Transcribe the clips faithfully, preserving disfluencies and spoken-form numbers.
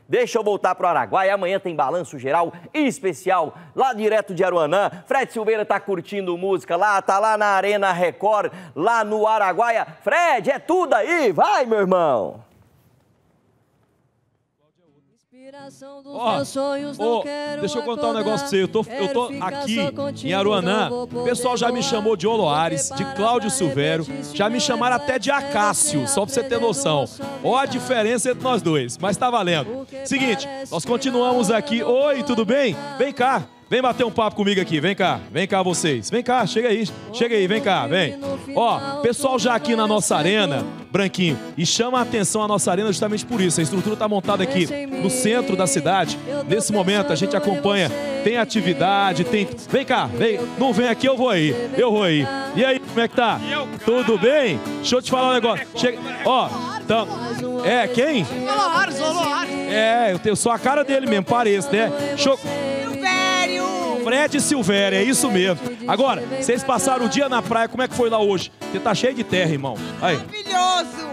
deixa eu voltar para o Araguaia. Amanhã tem balanço geral especial lá direto de Aruanã. Fred Silveira tá curtindo música lá, tá lá na Arena Record, lá no Araguaia. Fred, é tudo aí, vai, meu irmão. Ó, oh, deixa eu contar um negócio pra você. Eu tô, eu tô aqui em Aruanã. O pessoal já me chamou de Oloares, de Cláudio Silvério. Já me chamaram até de Acácio, só pra você ter noção. Ó a diferença entre nós dois, mas tá valendo. Seguinte, nós continuamos aqui. Oi, tudo bem? Vem cá. Vem bater um papo comigo aqui, vem cá, vem cá vocês. Vem cá, chega aí, chega aí, vem cá, vem. Ó, pessoal já aqui na nossa arena, Branquinho, e chama a atenção a nossa arena justamente por isso. A estrutura está montada aqui no centro da cidade. Nesse momento a gente acompanha, tem atividade, tem... Vem cá, vem, não vem aqui, eu vou aí, eu vou aí. E aí, como é que tá? Tudo bem? Deixa eu te falar um negócio. Chega... Ó, então... É, quem? Oloares, Oloares. É, eu tenho só a cara dele mesmo, parece, né? Show... Fred Silvério, é isso mesmo. Agora, vocês passaram o dia na praia, como é que foi lá hoje? Você tá cheio de terra, irmão. Aí. Maravilhoso,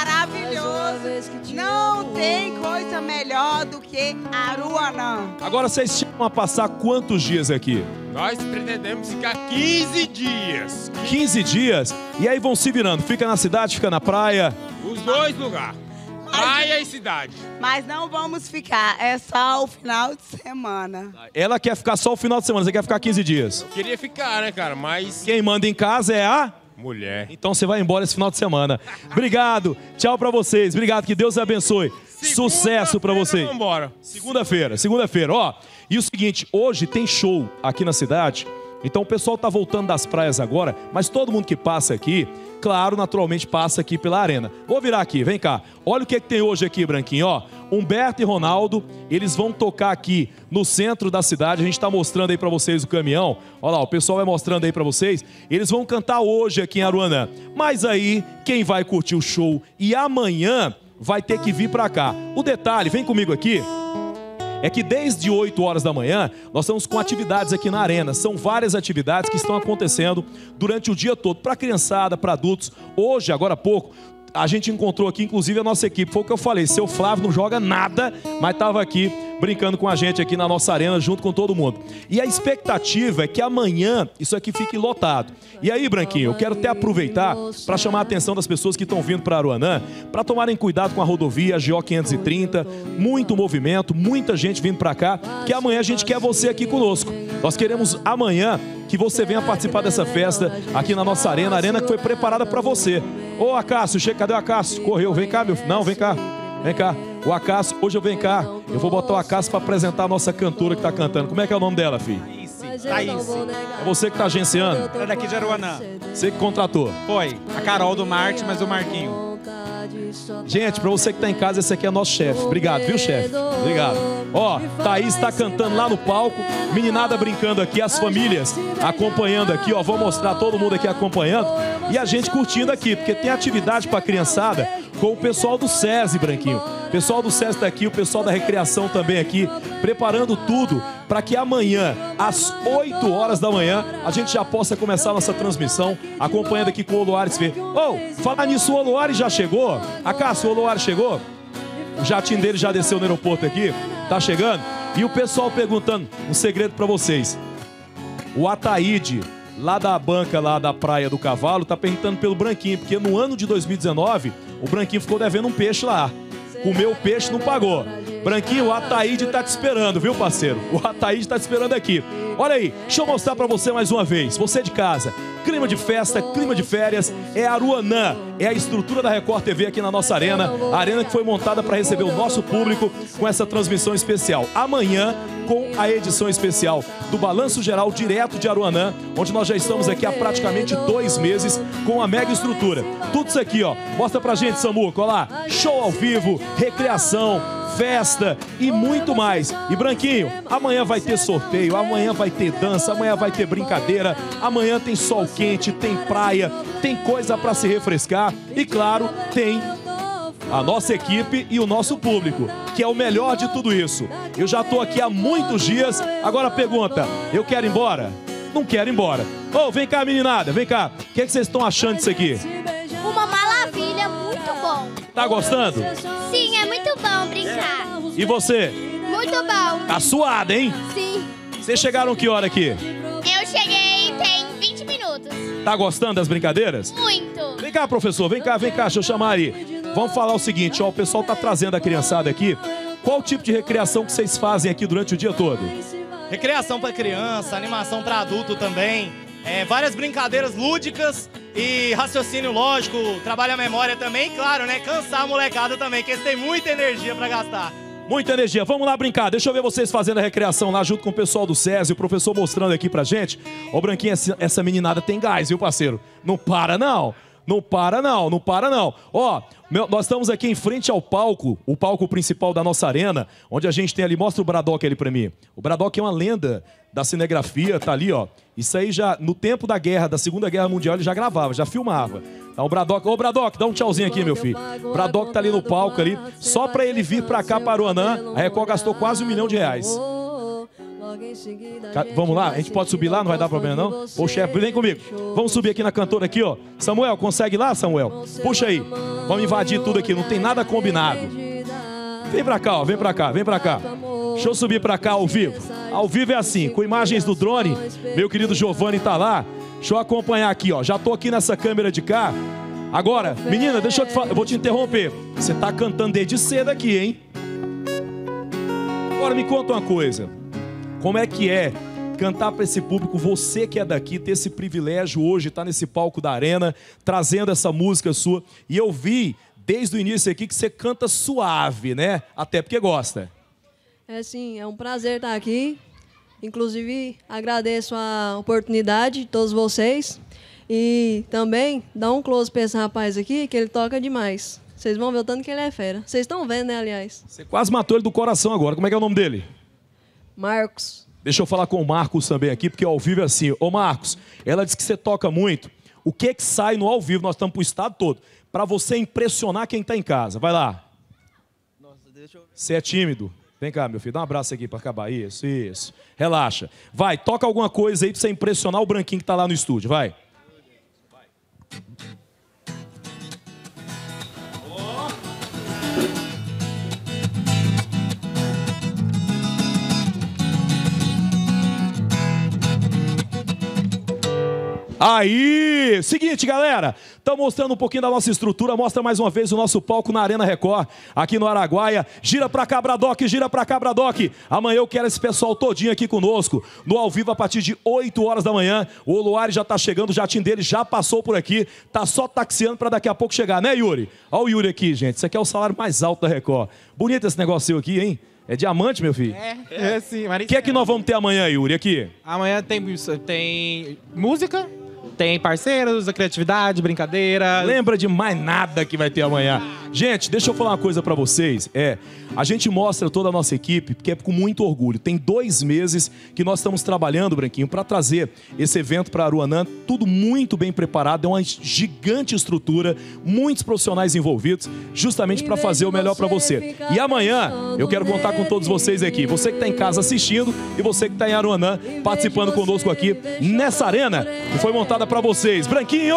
maravilhoso. Não tem coisa melhor do que Aruanã. Agora, vocês chamam a passar quantos dias aqui? Nós pretendemos ficar quinze dias. quinze dias? E aí vão se virando, fica na cidade, fica na praia? Os dois lugares. Praia e cidade. Mas não vamos ficar, é só o final de semana. Ela quer ficar só o final de semana, você quer ficar quinze dias? Eu queria ficar, né, cara, mas... Quem manda em casa é a... mulher. Então você vai embora esse final de semana. Obrigado, tchau pra vocês, obrigado, que Deus abençoe. Sucesso pra vocês. Vamos embora. Segunda-feira, segunda-feira, ó. E o seguinte, hoje tem show aqui na cidade. Então o pessoal tá voltando das praias agora, mas todo mundo que passa aqui, claro, naturalmente passa aqui pela arena. Vou virar aqui, vem cá. Olha o que, é que tem hoje aqui, Branquinho, ó. Humberto e Ronaldo, eles vão tocar aqui no centro da cidade. A gente tá mostrando aí pra vocês o caminhão. Olha lá, o pessoal vai mostrando aí pra vocês. Eles vão cantar hoje aqui em Aruanã. Mas aí, quem vai curtir o show e amanhã vai ter que vir pra cá. O detalhe, vem comigo aqui. É que desde oito horas da manhã, nós estamos com atividades aqui na arena. São várias atividades que estão acontecendo durante o dia todo, para criançada, para adultos. Hoje, agora há pouco, a gente encontrou aqui, inclusive, a nossa equipe. Foi o que eu falei, seu Flávio não joga nada, mas estava aqui brincando com a gente aqui na nossa arena, junto com todo mundo. E a expectativa é que amanhã isso aqui fique lotado. E aí, Branquinho, eu quero até aproveitar para chamar a atenção das pessoas que estão vindo para Aruanã, para tomarem cuidado com a rodovia G O quinhentos e trinta, muito movimento, muita gente vindo para cá, que amanhã a gente quer você aqui conosco. Nós queremos amanhã que você venha participar dessa festa aqui na nossa arena, a arena que foi preparada para você. Ô, Acácio, chega, cadê o Acácio? Correu, vem cá, meu filho. Não, vem cá, vem cá. O Acácio, hoje eu venho cá, eu vou botar o Acácio para apresentar a nossa cantora que tá cantando. Como é que é o nome dela, filho? Thaís. É você que tá agenciando? É daqui de Aruanã. Você que contratou? Foi. A Carol do Marte, mas o Marquinho. Gente, pra você que tá em casa, esse aqui é nosso chefe. Obrigado, viu, chefe? Obrigado. Ó, Thaís tá cantando lá no palco, meninada brincando aqui, as famílias acompanhando aqui, ó. Vou mostrar todo mundo aqui acompanhando e a gente curtindo aqui, porque tem atividade pra criançada com o pessoal do SESI, Branquinho. O pessoal do SESI tá aqui, o pessoal da recreação também aqui, preparando tudo para que amanhã, às oito horas da manhã, a gente já possa começar a nossa transmissão, acompanhando aqui com o Oloares V. Ô, oh, falar nisso, o Oloares já chegou? Acácio, o Oloares chegou? O jatinho dele já desceu no aeroporto aqui, tá chegando? E o pessoal perguntando, um segredo para vocês. O Ataíde, lá da banca lá da Praia do Cavalo, tá perguntando pelo Branquinho, porque no ano de dois mil e dezenove, o Branquinho ficou devendo um peixe lá. Comeu o peixe, não pagou. Branquinho, o Ataíde tá te esperando, viu, parceiro? O Ataíde tá te esperando aqui. Olha aí, deixa eu mostrar pra você mais uma vez. Você de casa, clima de festa, clima de férias, é Aruanã. É a estrutura da Record T V aqui na nossa arena. A arena que foi montada para receber o nosso público com essa transmissão especial. Amanhã, com a edição especial do Balanço Geral direto de Aruanã, onde nós já estamos aqui há praticamente dois meses com a mega estrutura. Tudo isso aqui, ó. Mostra pra gente, Samuco, olha lá. Show ao vivo, recreação, festa e muito mais. E Branquinho, amanhã vai ter sorteio, amanhã vai ter dança, amanhã vai ter brincadeira, amanhã tem sol quente, tem praia, tem coisa para se refrescar e claro, tem a nossa equipe e o nosso público, que é o melhor de tudo isso. Eu já tô aqui há muitos dias, agora pergunta, eu quero ir embora? Não quero ir embora. Ô, oh, vem cá, meninada, vem cá. O que, é que vocês estão achando disso aqui? Uma maravilha, muito bom. Tá gostando? Sim, é muito bom brincar. E você? Muito bom. Tá suada, hein? Sim. Vocês chegaram que hora aqui? Eu cheguei tem vinte minutos. Tá gostando das brincadeiras? Muito. Vem cá, professor, vem cá, vem cá, deixa eu chamar aí. Vamos falar o seguinte, ó, o pessoal tá trazendo a criançada aqui. Qual tipo de recreação que vocês fazem aqui durante o dia todo? Recreação para criança, animação para adulto também. É, várias brincadeiras lúdicas e raciocínio lógico, trabalha a memória também, e claro, né? Cansar a molecada também, que eles têm muita energia para gastar. Muita energia. Vamos lá brincar. Deixa eu ver vocês fazendo a recreação lá junto com o pessoal do SESI, o professor mostrando aqui pra gente. Ô, Branquinho, essa meninada tem gás, viu, parceiro? Não para, não. Não para, não. Não para, não. Ó, meu, nós estamos aqui em frente ao palco, o palco principal da nossa arena, onde a gente tem ali, mostra o Braddock ali pra mim. O Braddock é uma lenda da cinegrafia, tá ali, ó. Isso aí já, no tempo da guerra, da Segunda Guerra Mundial, ele já gravava, já filmava. Então o Braddock, ô Braddock, dá um tchauzinho aqui, meu filho. O Braddock tá ali no palco ali, só pra ele vir pra cá, para Aruanã, a Record gastou quase um milhão de reais. Vamos lá? A gente pode subir lá? Não vai dar problema, não? Ô, chefe, vem comigo. Vamos subir aqui na cantora aqui, ó. Samuel, consegue lá, Samuel? Puxa aí. Vamos invadir tudo aqui, não tem nada combinado. Vem pra cá, ó, vem pra cá, vem pra cá. Deixa eu subir pra cá ao vivo. Ao vivo é assim, com imagens do drone. Meu querido Giovanni tá lá. Deixa eu acompanhar aqui, ó. Já tô aqui nessa câmera de cá. Agora, menina, deixa eu te falar, eu vou te interromper. Você tá cantando desde cedo aqui, hein? Agora me conta uma coisa. Como é que é cantar para esse público, você que é daqui, ter esse privilégio hoje, estar nesse palco da arena, trazendo essa música sua. E eu vi, desde o início aqui, que você canta suave, né? Até porque gosta. É sim, é um prazer estar aqui. Inclusive, agradeço a oportunidade de todos vocês. E também dá um close para esse rapaz aqui, que ele toca demais. Vocês vão ver o tanto que ele é fera. Vocês estão vendo, né, aliás? Você quase matou ele do coração agora. Como é que é o nome dele? Marcos. Deixa eu falar com o Marcos também aqui, porque ao vivo é assim. Ô Marcos, ela disse que você toca muito. O que que sai no ao vivo? Nós estamos pro estado todo. Para você impressionar quem está em casa. Vai lá. Nossa, deixa eu... Você é tímido? Vem cá, meu filho. Dá um abraço aqui para acabar. Isso, isso. Relaxa. Vai, toca alguma coisa aí para você impressionar o Branquinho que está lá no estúdio. Vai. Aí, seguinte, galera, estamos mostrando um pouquinho da nossa estrutura, mostra mais uma vez o nosso palco na Arena Record, aqui no Araguaia. Gira pra cá, Braddock, gira pra cá, Braddock. Amanhã eu quero esse pessoal todinho aqui conosco, no ao vivo a partir de oito horas da manhã. O Oluari já tá chegando, o jatinho dele já passou por aqui, tá só taxiando pra daqui a pouco chegar, né, Yuri? Olha o Yuri aqui, gente, isso aqui é o salário mais alto da Record. Bonito esse negócio seu aqui, hein? É diamante, meu filho? É, é sim. O que é que nós vamos ter amanhã, Yuri, aqui? Amanhã tem, tem música, tem parceiros, a criatividade, brincadeira. Lembra de mais nada que vai ter amanhã. Gente, deixa eu falar uma coisa pra vocês. É, a gente mostra toda a nossa equipe, porque é com muito orgulho. Tem dois meses que nós estamos trabalhando, Branquinho, para trazer esse evento para Aruanã. Tudo muito bem preparado, é uma gigante estrutura, muitos profissionais envolvidos, justamente para fazer o melhor para você. E amanhã eu quero contar com todos vocês aqui. Você que está em casa assistindo e você que está em Aruanã participando conosco aqui nessa arena que foi montada para vocês. Branquinho!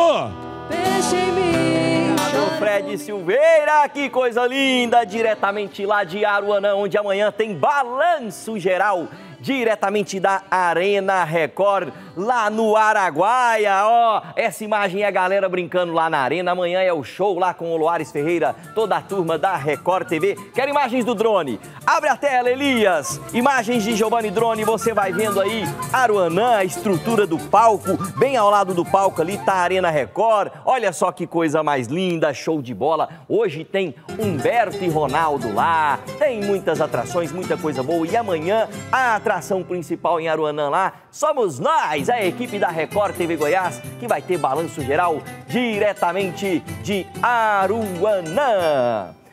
Fred Silveira, que coisa linda, diretamente lá de Aruanã, onde amanhã tem balanço geral, diretamente da Arena Record, lá no Araguaia, ó, essa imagem é a galera brincando lá na arena, amanhã é o show lá com o Loares Ferreira, toda a turma da Record T V. Quero imagens do drone, abre a tela, Elias, imagens de Giovanni Drone, você vai vendo aí Aruanã, a estrutura do palco, bem ao lado do palco ali tá a Arena Record, olha só que coisa mais linda, show de bola, hoje tem Humberto e Ronaldo lá, tem muitas atrações, muita coisa boa, e amanhã a atração principal em Aruanã lá, somos nós, a equipe da Record T V Goiás, que vai ter balanço geral diretamente de Aruanã.